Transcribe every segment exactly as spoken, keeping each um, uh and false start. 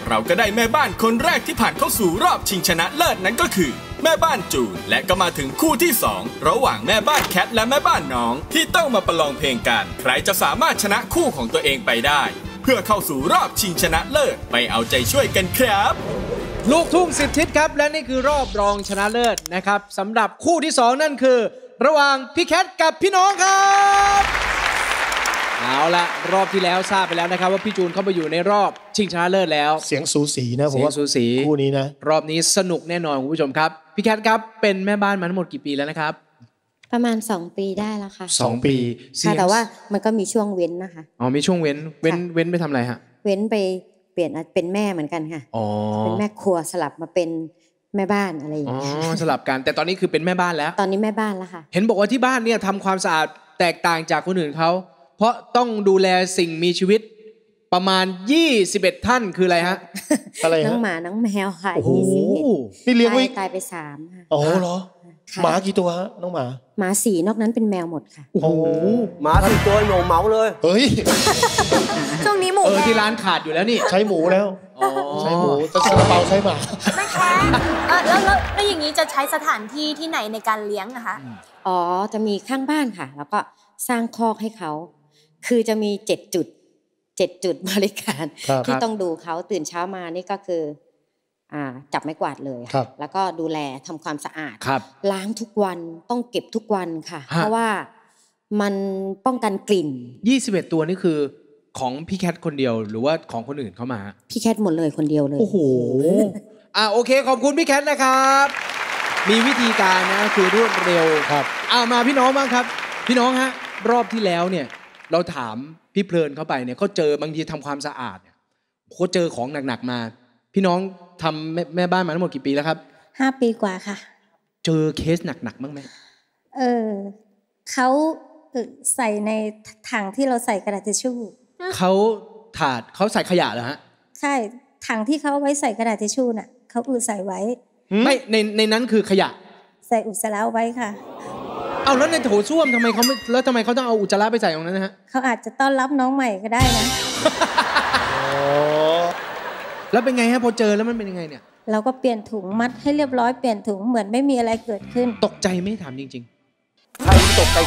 เราก็ได้แม่บ้านคนแรกที่ผ่านเข้าสู่รอบชิงชนะเลิศนั้นก็คือแม่บ้านจูนและก็มาถึงคู่ที่สองระหว่างแม่บ้านแคทและแม่บ้านน้องที่ต้องมาประลองเพลงกันใครจะสามารถชนะคู่ของตัวเองไปได้เพื่อเข้าสู่รอบชิงชนะเลิศไปเอาใจช่วยกันครับลูกทุ่งสิบทิศครับและนี่คือรอบรองชนะเลิศนะครับสำหรับคู่ที่สองนั่นคือระหว่างพี่แคทกับพี่น้องครับเอาละรอบที่แล้วทราบไปแล้วนะครับว่าพี่จูนเข้ามาอยู่ในรอบชิงชนะเลิศแล้วเสียงสูสีนะผมว่าสูสีคู่นี้นะรอบนี้สนุกแน่นอนคุณผู้ชมครับพี่แคทครับเป็นแม่บ้านมาทั้งหมดกี่ปีแล้วนะครับประมาณสองปีได้แล้วค่ะสองปีค่ะแต่ว่ามันก็มีช่วงเว้นนะคะอ๋อมีช่วงเว้นเว้นเว้นไปทำอะไรฮะเว้นไปเปลี่ยนเป็นแม่เหมือนกันค่ะอ๋อเป็นแม่ครัวสลับมาเป็นแม่บ้านอะไรอย่างเงี้ยอ๋อสลับกันแต่ตอนนี้คือเป็นแม่บ้านแล้วตอนนี้แม่บ้านแล้วค่ะเห็นบอกว่าที่บ้านเนี่ยทำความสะอาดแตกต่างจากคนอื่นเขาเพราะต้องดูแลสิ่งมีชีวิตประมาณยี่สิบเอ็ดท่านคืออะไรฮะอะไรฮะน้องหมาน้องแมวค่ะโอ้โหนี่เลี้ยงไว้ตายไปสามค่ะอ๋อเหรอหมากี่ตัวฮะน้องหมาหมาสี่นอกนั้นเป็นแมวหมดค่ะโอ้โหหมาสี่ตัวหนูเมาเลยเฮ้ยช่วงนี้หมูเออที่ร้านขาดอยู่แล้วนี่ใช้หมูแล้วใช้หมูจะซาลาเปาใช้หมาไม่แค่แล้วแล้วแล้วอย่างนี้จะใช้สถานที่ที่ไหนในการเลี้ยงอะคะอ๋อจะมีข้างบ้านค่ะแล้วก็สร้างคอกให้เขาคือจะมีเจ็ดจุดเจ็ดจุดบริการที่ต้องดูเขาตื่นเช้ามานี่ก็คืออ่าจับไม้กวาดเลยแล้วก็ดูแลทำความสะอาดล้างทุกวันต้องเก็บทุกวันค่ะเพราะว่ามันป้องกันกลิ่นยี่สิบเอ็ดตัวนี่คือของพี่แคทคนเดียวหรือว่าของคนอื่นเข้ามาพี่แคทหมดเลยคนเดียวเลยโอ้โหอ่าโอเคขอบคุณพี่แคทนะครับมีวิธีการนะคือรวดเร็วครับเอามาพี่น้องบ้างครับพี่น้องฮะรอบที่แล้วเนี่ยเราถามพี่เพลินเข้าไปเนี่ยเขาเจอบางทีทำความสะอาดเนี่ยเขาเจอของหนักๆมาพี่น้องทำแม่แม่บ้านมาทั้งหมดกี่ปีแล้วครับห้าปีกว่าค่ะเจอเคสหนักๆบ้างไหมเออเขาใส่ในถังที่เราใส่กระดาษทิชชู่เขาถาดเขาใส่ขยะเหรอฮะใช่ถังที่เขาไว้ใส่กระดาษทิชชู่น่ะเขาอุดใส่ไว้ไม่ในในนั้นคือขยะใส่อุจจาระไว้ค่ะเอาแล้วในโถส้วมทำไมเขาไม่แล้วทำไมเขาต้องเอาอุจจาระไปใส่ตรงนั้นนะฮะเขาอาจจะต้อนรับน้องใหม่ก็ได้นะแล้วเป็นไงฮะพอเจอแล้วมันเป็นยังไงเนี่ยเราก็เปลี่ยนถุงมัดให้เรียบร้อยเปลี่ยนถุงเหมือนไม่มีอะไรเกิดขึ้นตกใจไม่ถามจริงๆใครตกใจ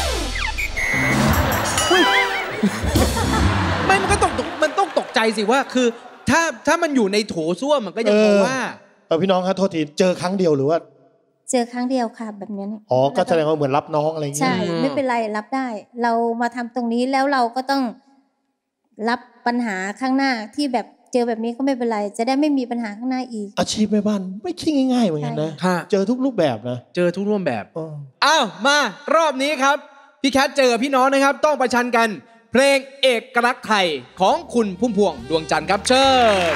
ไม่มันก็ตกมันต้องตกใจสิว่าคือถ้าถ้ามันอยู่ในโถส้วมมันก็ยังบอกว่าเออพี่น้องครับโทษทีเจอครั้งเดียวหรือว่าเจอครั้งเดียวค่ะแบบนี้อ๋อก็แสดงว่าเหมือนรับน้องอะไรอย่างเงี้ยใช่ไม่เป็นไรรับได้เรามาทำตรงนี้แล้วเราก็ต้องรับปัญหาข้างหน้าที่แบบเจอแบบนี้ก็ไม่เป็นไรจะได้ไม่มีปัญหาข้างหน้าอีกอาชีพแม่บ้านไม่ใช่ง่ายๆเหมือนกันนะเจอทุกรูปแบบนะเจอทุกรูปแบบอ้าวมารอบนี้ครับพี่แคทเจอพี่น้องนะครับต้องประชันกันเพลงเอกลักษณ์ไทยของคุณพุ่มพวงดวงจันทร์ครับเชิญ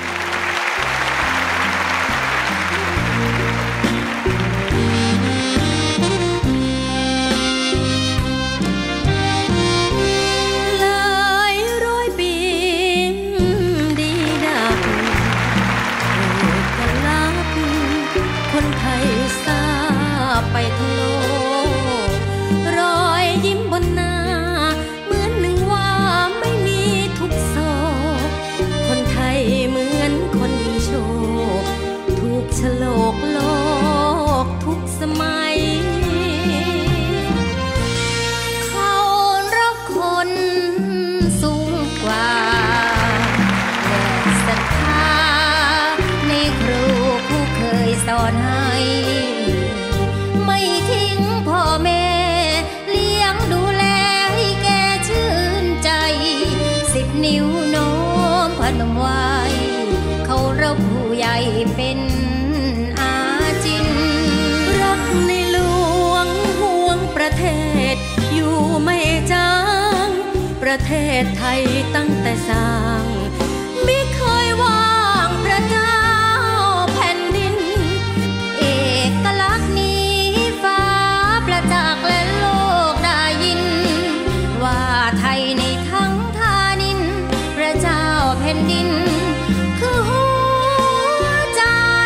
ไปทั้งโลกรอยยิ้มบนหน้าเหมือนหนึ่งว่าไม่มีทุกโศกคนไทยเหมือนคนมีโชคถูกโฉลกโลกทุกสมัยเขารักคนสูงกว่าและศรัทธาในครูผู้เคยสอนให้พ่อแม่เลี้ยงดูแลให้แกชื่นใจสิบนิ้วโน้มพนมไว้เขาเราผู้ใหญ่เป็นอาจินรักในหลวงห่วงประเทศอยู่ไม่จางประเทศไทยตั้งแต่สร้างไม่เคยว่างพระเจ้าแผ่นดินเอกลักษณ์นี้ประจักษ์และโลกได้ยินว่าไทยในทั้งทานินพระเจ้าแผ่นดินคือหัวใจ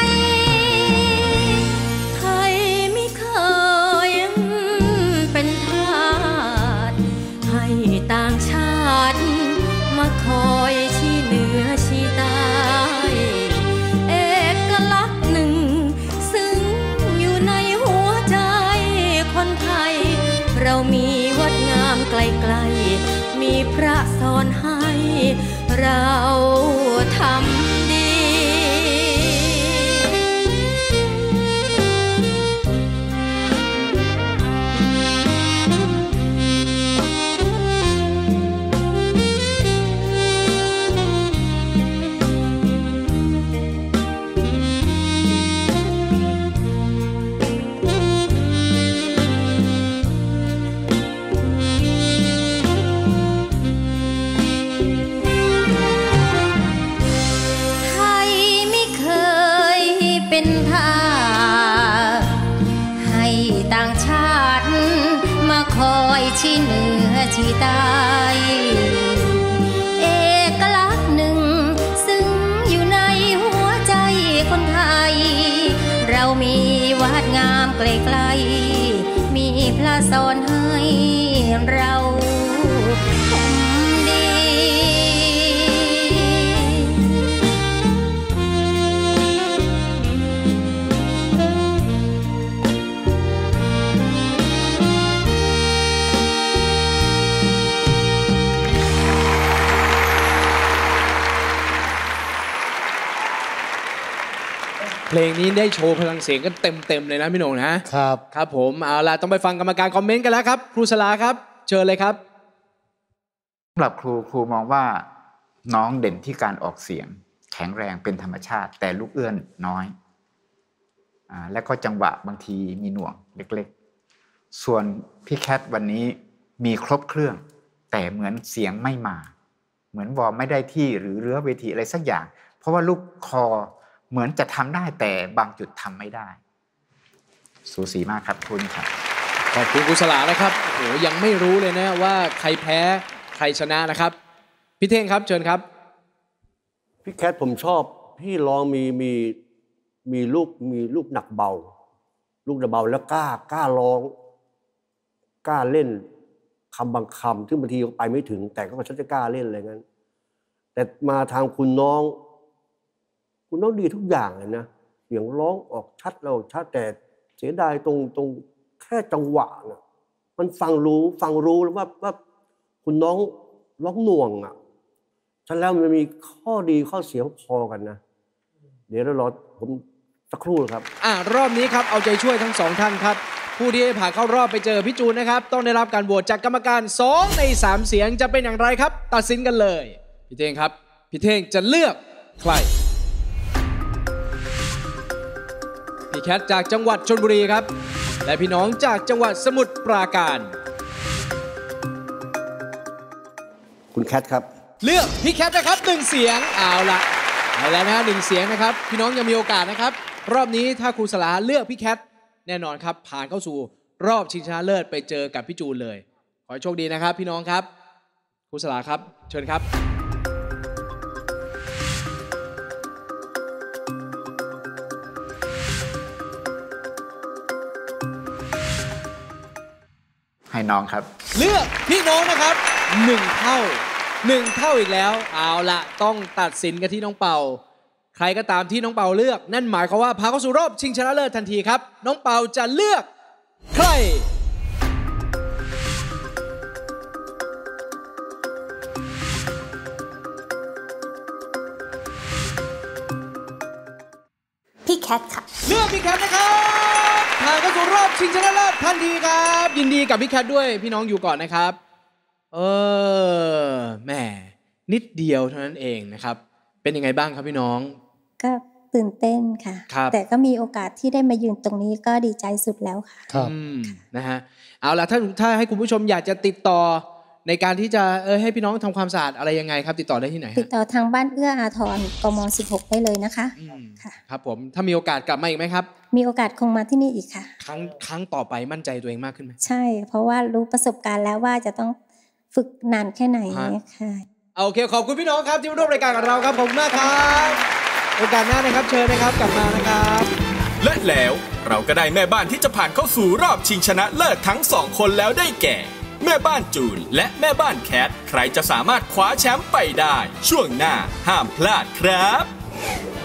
ไทยไม่เคยเป็นทาสให้ต่างชาติมาคอยไกลๆมีพระสอนให้เราทำดีที่เหนือที่ใต้เอกลักษณ์หนึ่งซึ่งอยู่ในหัวใจคนไทยเรามีวัดงามไกลๆมีพระสอนให้เราทำดีเพลงนี้ได้โชว์พลังเสียงกันเต็มๆเลยนะพี่โหน่งนะครับครับผมเอาล่ะต้องไปฟังกรรมการคอมเมนต์กันแล้วครับครูสลาครับเชิญเลยครับสำหรับครูครูมองว่าน้องเด่นที่การออกเสียงแข็งแรงเป็นธรรมชาติแต่ลูกเอื้อนน้อยอ่าและก็จังหวะบางทีมีหน่วงเล็กๆส่วนพี่แคทวันนี้มีครบเครื่องแต่เหมือนเสียงไม่มาเหมือนวอร์มไม่ได้ที่หรือเรือเวทีอะไรสักอย่างเพราะว่าลูกคอเหมือนจะทำได้แต่บางจุดทำไม่ได้สูสีมากครับคุณครับขอบคุณครูสลานะครับโอ้โหยังไม่รู้เลยนะว่าใครแพ้ใครชนะนะครับพี่เท่งครับเชิญครับพี่แคทผมชอบพี่ร้องมีมีมีลูกมีลูกหนักเบาลูกหนักเบาแล้วกล้ากล้าร้องกล้าเล่นคำบางคำที่บางทีไปไม่ถึงแต่ก็ฉันจะกล้าเล่นอะไรงั้นแต่มาทางคุณน้องคุณน้องดีทุกอย่างเลยนะเสียงร้องออกชัดเราชัดแต่เสียดายตรงตรงแค่จังหวะนะมันฟังรู้ฟังรู้แล้วว่าว่าคุณน้องร้องหน่วงอ่ะฉะนั้นแล้วมันมีข้อดีข้อเสียพอกันนะเดี๋ยวเรารอผมสักครู่ครับอ่ารอบนี้ครับเอาใจช่วยทั้งสองท่านครับผู้ที่ผ่านเข้ารอบไปเจอพี่จูนนะครับต้องได้รับการโหวตจากกรรมการสองในสามเสียงจะเป็นอย่างไรครับตัดสินกันเลยพี่เท่งครับพี่เท่งจะเลือกใครพี่แคทจากจังหวัดชลบุรีครับและพี่น้องจากจังหวัดสมุทรปราการคุณแคทครับเลือกพี่แคทนะครับหนึ่งเสียงเอาละไปแล้วนะหนึ่งเสียงนะครับพี่น้องยังมีโอกาสนะครับรอบนี้ถ้าครูสลาเลือกพี่แคทแน่นอนครับผ่านเข้าสู่รอบชิงชนะเลิศไปเจอกับพี่จูนเลยขอให้โชคดีนะครับพี่น้องครับครูสลาครับเชิญครับให้น้องครับเลือกพี่น้องนะครับหนึ่งเท่าหนึ่งเท่าอีกแล้วเอาละต้องตัดสินกันที่น้องเปาใครก็ตามที่น้องเปาเลือกนั่นหมายความว่าพาเข้าสู่รอบชิงชนะเลิศทันทีครับน้องเปาจะเลือกใครพี่แคทค่ะเลือกพี่แคทนะครับผ่านเข้าสู่รอบชิงชนะเลิศทันทีครับยินดีกับพี่แคทด้วยพี่น้องอยู่ก่อนนะครับเออแหมนิดเดียวเท่านั้นเองนะครับเป็นยังไงบ้างครับพี่น้องก็ตื่นเต้นค่ะแต่ก็มีโอกาสที่ได้มายืนตรงนี้ก็ดีใจสุดแล้วค่ะครับนะฮะเอาล่ะถ้าถ้าให้คุณผู้ชมอยากจะติดต่อในการที่จะเออให้พี่น้องทำความสะอาดอะไรยังไงครับติดต่อได้ที่ไหนติดต่อทางบ้านเอื้ออาทรกมสิบหกได้เลยนะคะค่ะครับผมถ้ามีโอกาสกลับมาอีกไหมครับมีโอกาสคงมาที่นี่อีกค่ะครั้งครั้งต่อไปมั่นใจตัวเองมากขึ้นไหมใช่เพราะว่ารู้ประสบการณ์แล้วว่าจะต้องฝึกนานแค่ไหนค่ะโอเคขอบคุณพี่น้องครับที่มาร่วมรายการกับเราครับผมมากครับโอกาสหน้านะครับเชิญนะครับกลับมานะครับและแล้วเราก็ได้แม่บ้านที่จะผ่านเข้าสู่รอบชิงชนะเลิศทั้งสองคนแล้วได้แก่แม่บ้านจูนและแม่บ้านแคทใครจะสามารถคว้าแชมป์ไปได้ช่วงหน้าห้ามพลาดครับ